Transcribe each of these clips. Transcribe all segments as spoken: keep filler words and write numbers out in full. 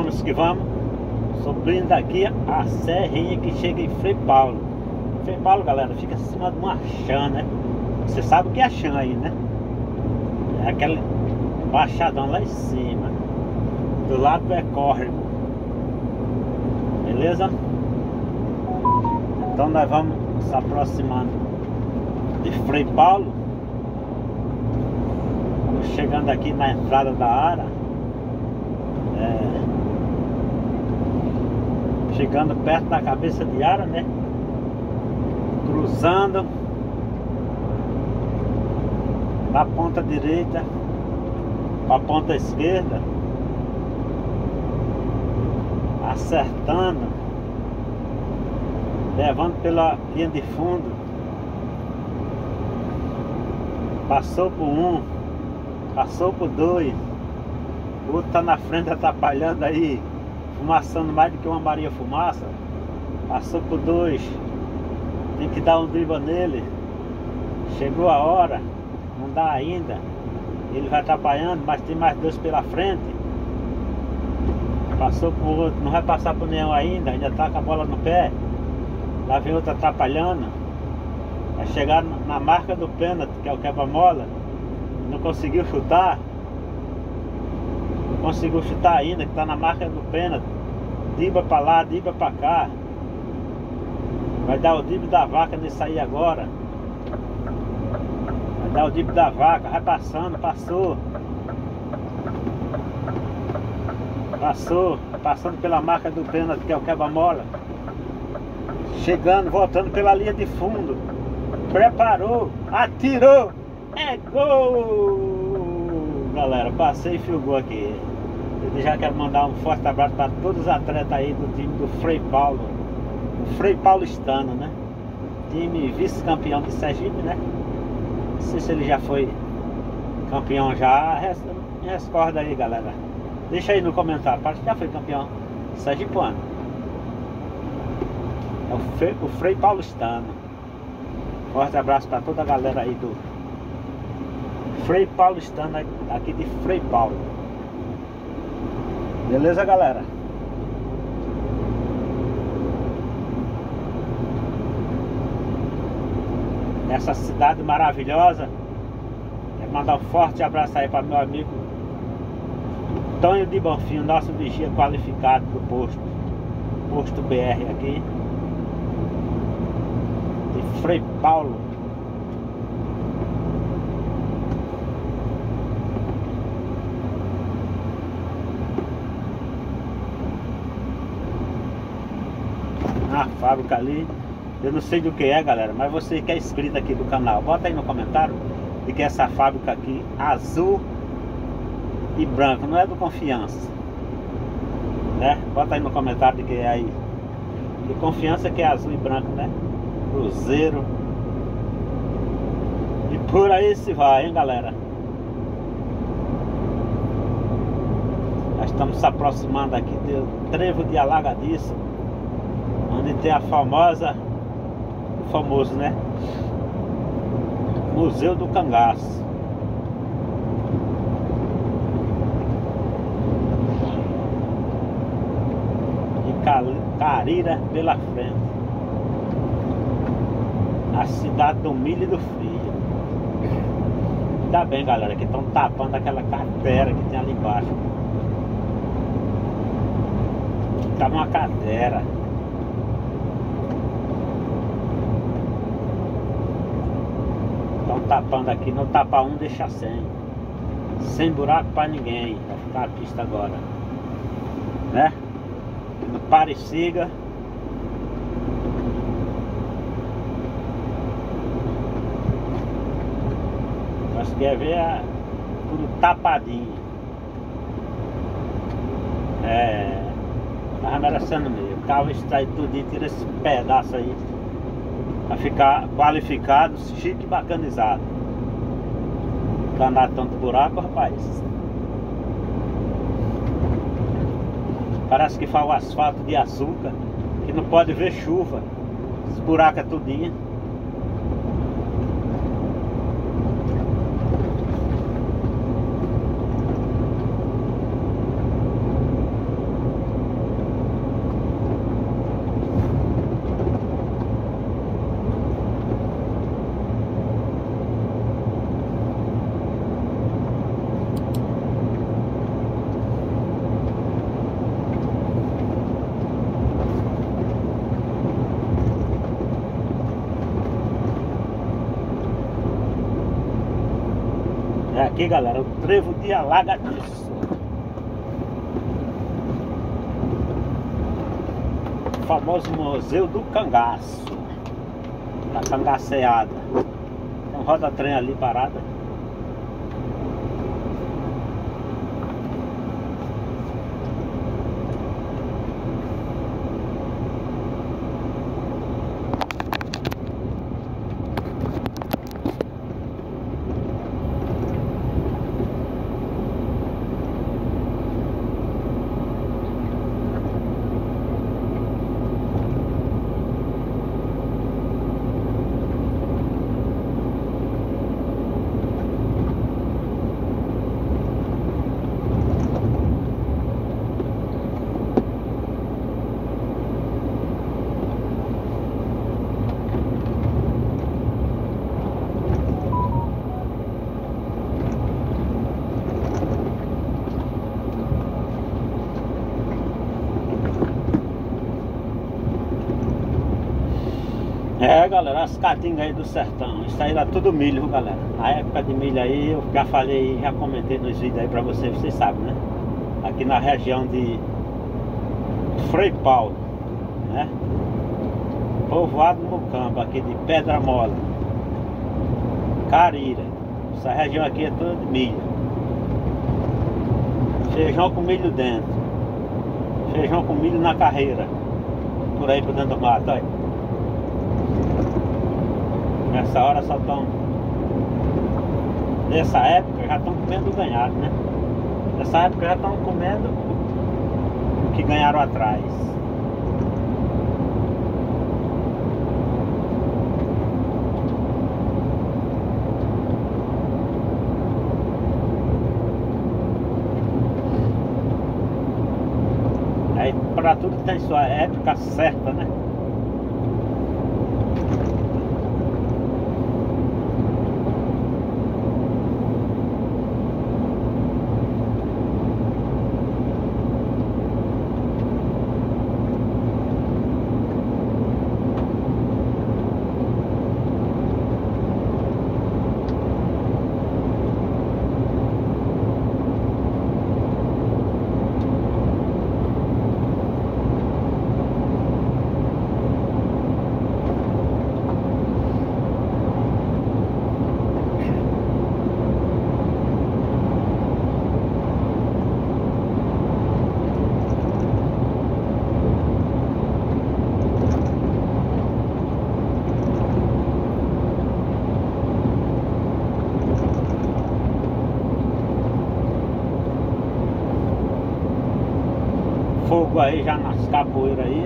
Vamos que vamos. Subindo aqui a serrinha que chega em Frei Paulo. Frei Paulo, galera, fica acima de uma chã, né? Você sabe o que é a chã aí, né? É aquele baixadão lá em cima. Do lado é córrego. Beleza? Então nós vamos se aproximando de Frei Paulo. Vamos chegando aqui na entrada da Ara. É, chegando perto da cabeça de Ara, né? Cruzando da ponta direita para a ponta esquerda, acertando, levando pela linha de fundo, passou por um, passou por dois, o outro tá na frente atrapalhando aí, fumaçando mais do que uma Maria Fumaça. Passou por dois, tem que dar um drible nele. Chegou a hora, não dá ainda. Ele vai atrapalhando, mas tem mais dois pela frente. Passou por outro, não vai passar por nenhum ainda, ainda tá com a bola no pé. Lá vem outro atrapalhando. Vai chegar na marca do pênalti, que é o quebra-mola. Não conseguiu chutar. Não conseguiu chutar ainda, que tá na marca do pênalti. Driba pra lá, driba pra cá. Vai dar o drible da vaca nesse aí agora. Vai dar o drible da vaca, vai passando, passou. Passou, passando pela marca do pênalti, que é o quebra-mola. Chegando, voltando pela linha de fundo. Preparou, atirou. É gol! Galera, passei e fio gol aqui. Eu já quero mandar um forte abraço para todos os atletas aí do time do Frei Paulo. O Frei Paulistano, né? Time vice-campeão de Sergipe, né? Não sei se ele já foi campeão já. Me rescorda aí, galera. Deixa aí no comentário. Parece que já foi campeão sergipano. É o Frei, o Frei Paulistano. Forte abraço para toda a galera aí do Frei Paulistano, aqui de Frei Paulo. Beleza, galera? Essa cidade maravilhosa. Quero mandar um forte abraço aí para meu amigo Tonho de Bonfim, nosso vigia qualificado do posto Posto B R aqui de Frei Paulo. Na fábrica ali, eu não sei do que é, galera, mas você que é inscrito aqui do canal, bota aí no comentário de que essa fábrica aqui azul e branco, não é do Confiança, né? Bota aí no comentário de que é aí de Confiança, que é azul e branco, né? Cruzeiro. E por aí se vai, hein, galera? Nós estamos se aproximando aqui do trevo de Alagadiço, onde tem a famosa, o famoso, né? Museu do Cangaço. E Carira pela frente. A cidade do milho e do frio. Ainda bem, galera, que estão tapando aquela cratera que tem ali embaixo. Tá uma cratera. Estão tapando aqui, não tapa um, deixa cem. Sem buraco pra ninguém. Vai ficar a pista agora, né? No pare e siga. Nós quer ver a, tudo tapadinho. É, tava merecendo mesmo. O carro extrai tudo e tira esse pedaço aí pra ficar qualificado, chique e bacanizado. Pra andar tanto buraco, rapaz. Parece que faz o asfalto de açúcar, que não pode ver chuva. Esse buraco é tudinho. É aqui, galera, o trevo de Alagadiço. O famoso Museu do Cangaço. Da cangaceada. Tem um roda-trem ali parada. É, galera, as caatingas aí do sertão. Isso aí era tudo milho, galera. Na época de milho aí, eu já falei, já comentei nos vídeos aí pra vocês, vocês sabem, né? Aqui na região de Frei Paulo, né? Povoado no campo, aqui de Pedra Mole, Carira. Essa região aqui é toda de milho. Feijão com milho dentro. Feijão com milho na carreira. Por aí por dentro do mato, olha. Nessa hora só estão. Nessa época já estão comendo o ganhado, né? Nessa época já estão comendo o que ganharam atrás. Aí para tudo tem sua época certa, né? Fogo aí já nas capoeiras aí.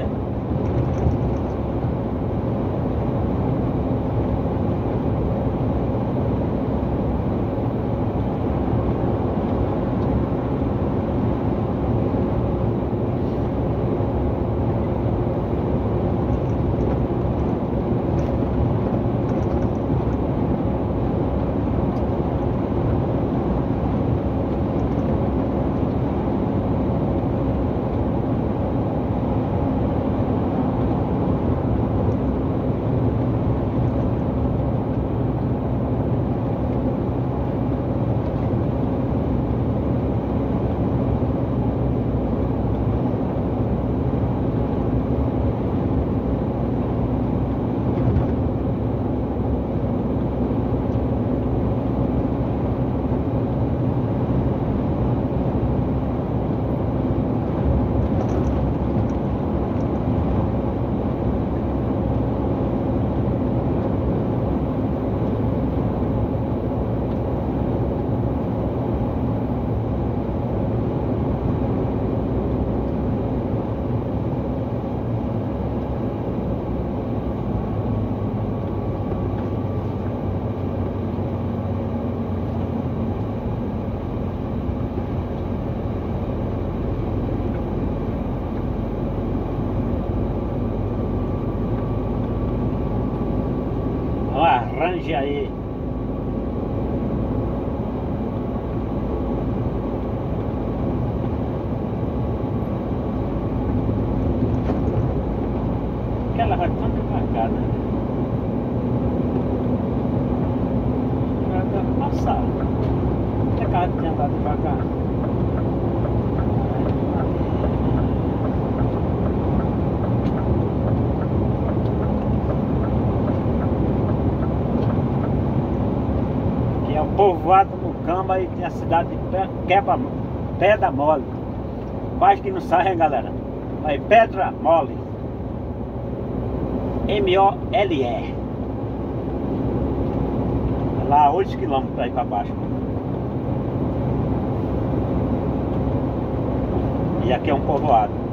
Arranje aí. Que ela vai tão devagar, né? Já deve passar. carro tinha andado devagar. Aqui é o povoado no Camba e tem a cidade de Pé, Quebra, Pedra Mole. Quase que não sai, hein, galera? Vai Pedra Mole. M O L E. Lá oito quilômetros aí pra baixo. E aqui é um povoado.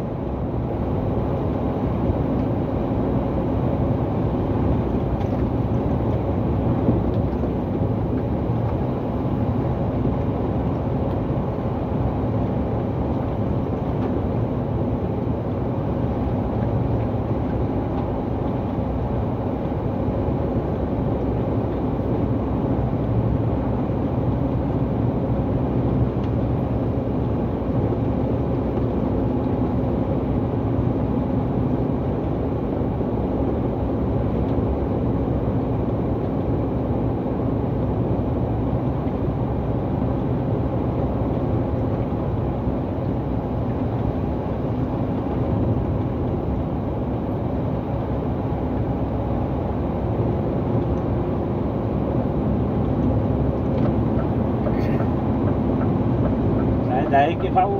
Daí que vai o,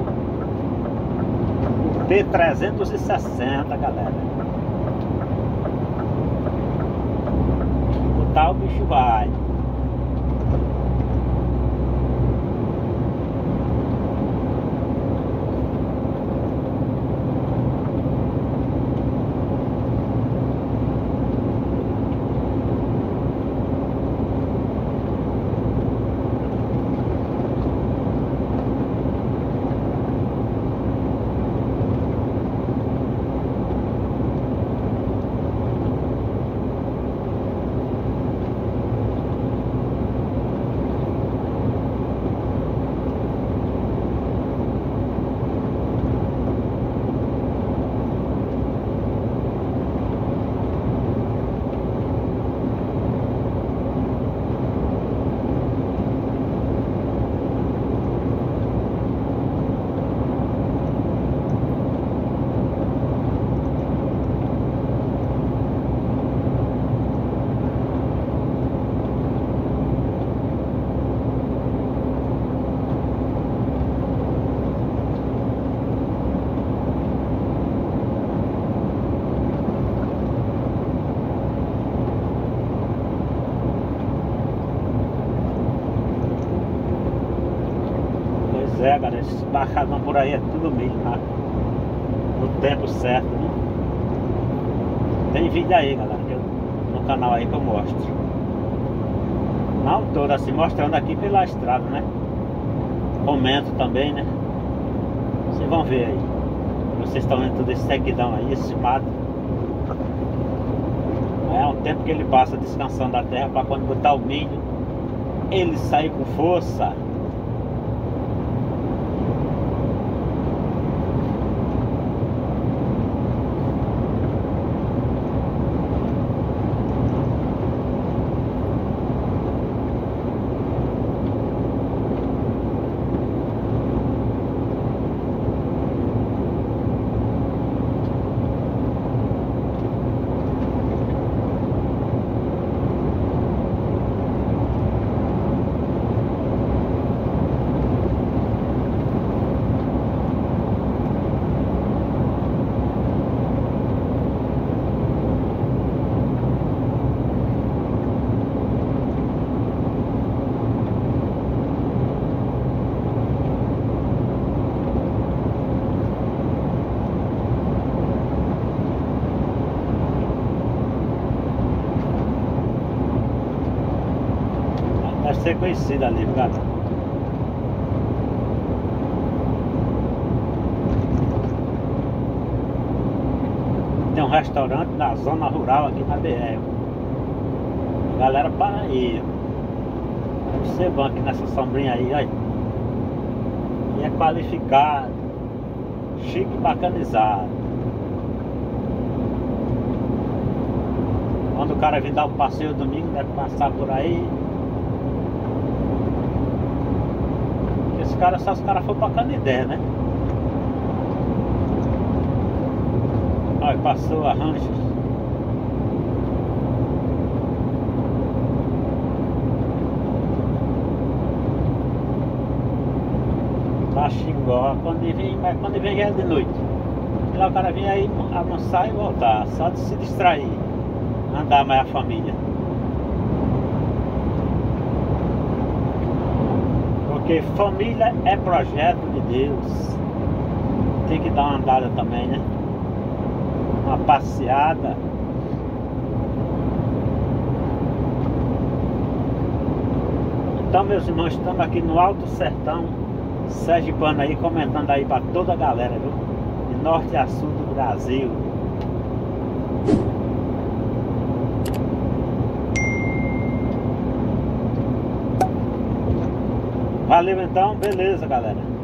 o P trezentos e sessenta, galera. O tal bicho vai. É, galera, esse bacalhau por aí é tudo milho, tá? No tempo certo, né? Tem vídeo aí, galera, que eu, no canal aí que eu mostro. Não todo assim, mostrando aqui pela estrada, né? Comento também, né? Vocês vão ver aí. Vocês estão vendo todo esse seguidão aí, esse mato. É um tempo que ele passa descansando da terra para quando botar o milho, ele sair com força. Deve ser conhecida ali, cara. Tem um restaurante na zona rural aqui na B R. Galera, para aí. Deve ser bom aqui nessa sombrinha aí, olha. E é qualificado, chique e bacanizado. Quando o cara vir dar um passeio domingo, deve passar por aí. caras, só os caras foram pra Canidé, né? Olha, passou a rancha. Lá Xingó, quando vem, mas quando vem já é de noite. Lá o cara vem aí almoçar e voltar, só de se distrair, andar mais a família. Porque família é projeto de Deus. Tem que dar uma andada também, né? Uma passeada. Então, meus irmãos, estamos aqui no Alto Sertão sergipano aí, comentando aí para toda a galera, viu? De norte a sul do Brasil. Valeu então, beleza, galera.